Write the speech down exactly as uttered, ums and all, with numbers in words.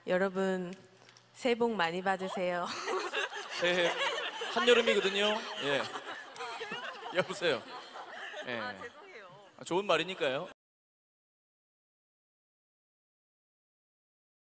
여러분 새해 복 많이 받으세요. 새해 한여름이거든요. 예. 여보세요. 예. 아 죄송해요. 좋은 말이니까요.